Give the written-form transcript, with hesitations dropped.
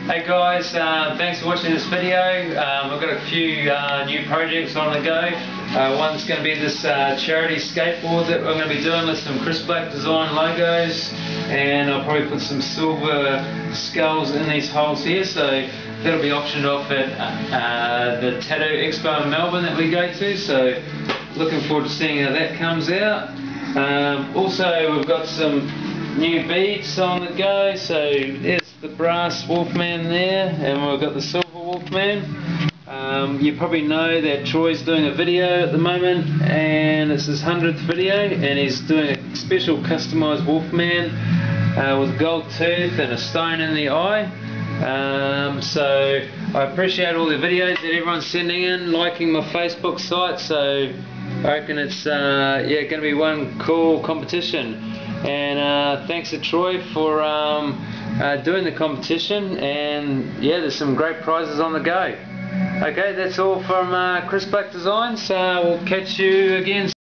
Hey guys, thanks for watching this video. I've got a few new projects on the go. One's going to be this charity skateboard that we're going to be doing with some Chris Black design logos, and I'll probably put some silver skulls in these holes here, so that'll be auctioned off at the tattoo expo in Melbourne that we go to, so looking forward to seeing how that comes out. Also, we've got some new beads on the go, so there's the brass Wolfman there, and we've got the silver Wolfman. You probably know that Troy's doing a video at the moment, and it's his 100th video, and he's doing a special customised Wolfman with a gold tooth and a stone in the eye. So I appreciate all the videos that everyone's sending in, liking my Facebook site, so I reckon it's going to be one cool competition. And thanks to Troy for doing the competition, and yeah, there's some great prizes on the go. Okay, that's all from Chris Black Designs. We'll catch you again.